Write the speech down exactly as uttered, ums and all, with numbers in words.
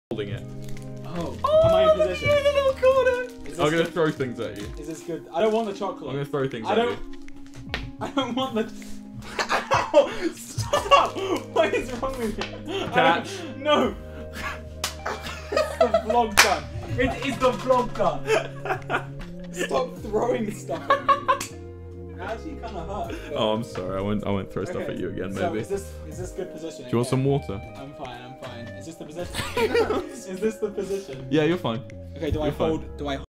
holding it. Oh. Oh, Am I in position? I'm in the little corner. Is I'm this gonna good? throw things at you. Is this good? I don't want the chocolate. I'm gonna throw things I at don't. you. I don't want the. Ow! Stop! What is wrong with you? Catch. No. It's the vlog done. It is the vlog done. Stop throwing stuff at me. It actually kind of hurt. But... Oh, I'm sorry. I won't. I won't throw okay. stuff at you again. So Maybe. is this is this good position? Do you want some water? I'm fine. I'm fine. Is this the position? Is this the position? Yeah, you're fine. Okay. Do I You're fine. hold? Do I?